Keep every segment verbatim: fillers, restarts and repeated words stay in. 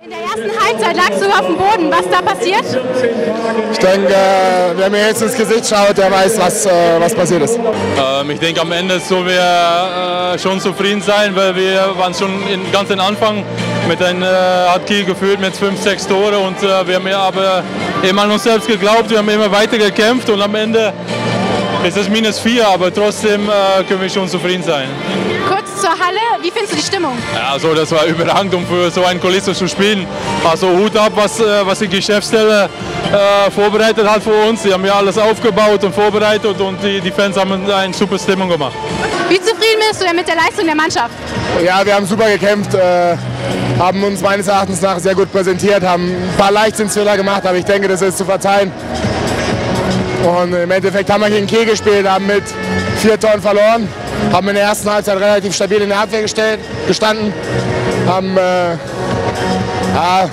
In der ersten Halbzeit lagst du auf dem Boden. Was da passiert? Ich denke, wer mir jetzt ins Gesicht schaut, der weiß, was, äh, was passiert ist. Ähm, ich denke, am Ende sollen wir äh, schon zufrieden sein, weil wir waren schon in, ganz am Anfang mit einem äh, hat Kiel geführt mit fünf, sechs Tore und äh, wir haben ja aber immer an uns selbst geglaubt, wir haben immer weiter gekämpft und am Ende ist es minus vier, aber trotzdem äh, können wir schon zufrieden sein. Kurz zur Halle, wie findest du die Stimmung? Ja, also das war überragend, um für so eine Kulisse zu spielen. Also Hut ab, was, was die Geschäftsstelle äh, vorbereitet hat für uns. Sie haben ja alles aufgebaut und vorbereitet und die, die Fans haben eine super Stimmung gemacht. Wie zufrieden bist du denn mit der Leistung der Mannschaft? Ja, wir haben super gekämpft, äh, haben uns meines Erachtens nach sehr gut präsentiert, haben ein paar Leichtsinnsfehler gemacht, aber ich denke, das ist zu verzeihen. Und im Endeffekt haben wir gegen Kiel gespielt, haben mit vier Toren verloren, haben in der ersten Halbzeit relativ stabil in der Abwehr gestellt, gestanden, haben äh, ja,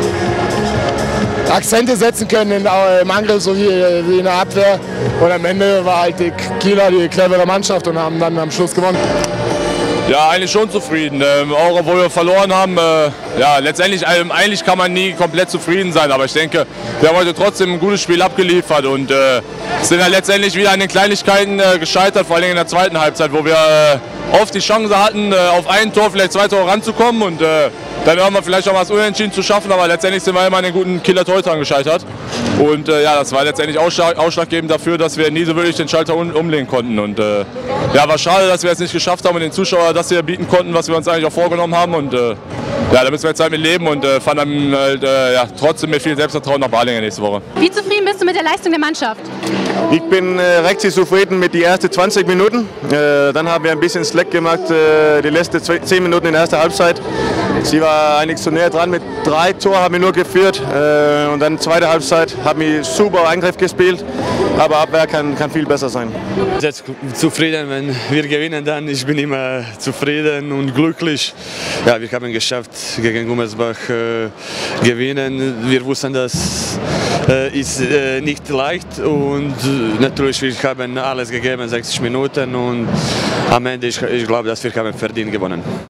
Akzente setzen können in, im Angriff sowie wie in der Abwehr. Und am Ende war halt die Kieler die clevere Mannschaft und haben dann am Schluss gewonnen. Ja, eigentlich schon zufrieden. Ähm, auch obwohl wir verloren haben, äh, ja, letztendlich ähm, eigentlich kann man nie komplett zufrieden sein. Aber ich denke, wir haben heute trotzdem ein gutes Spiel abgeliefert und äh, sind dann letztendlich wieder an den Kleinigkeiten äh, gescheitert, vor allem in der zweiten Halbzeit, wo wir äh, oft die Chance hatten, äh, auf ein Tor, vielleicht zwei Tore ranzukommen und äh, dann haben wir vielleicht auch was Unentschieden zu schaffen, aber letztendlich sind wir immer an den guten Kieler Torhütern gescheitert. Und äh, ja, das war letztendlich ausschlag, ausschlaggebend dafür, dass wir nie so wirklich den Schalter um, umlegen konnten. Und äh, ja, war schade, dass wir es nicht geschafft haben und den Zuschauern das hier bieten konnten, was wir uns eigentlich auch vorgenommen haben. Und äh, ja, da müssen wir jetzt halt mit leben und äh, fahren dann halt, äh, ja, trotzdem mit viel Selbstvertrauen nach Balingen nächste Woche. Wie zufrieden bist du mit der Leistung der Mannschaft? Ich bin äh, recht zufrieden mit den ersten zwanzig Minuten. Äh, dann haben wir ein bisschen Slack gemacht, äh, die letzten zehn Minuten in der ersten Halbzeit. Sie war eigentlich zu näher dran, mit drei Toren haben wir nur geführt. Äh, und dann zweite Halbzeit haben wir super Angriff gespielt, aber Abwehr kann, kann viel besser sein. Sehr zufrieden, wenn wir gewinnen, dann ich bin immer zufrieden und glücklich. Ja, wir haben geschafft, gegen Gummersbach äh, gewinnen. Wir wussten, das äh, ist äh, nicht leicht und äh, natürlich wir haben alles gegeben, sechzig Minuten und am Ende ich, ich glaube, dass wir haben verdient gewonnen.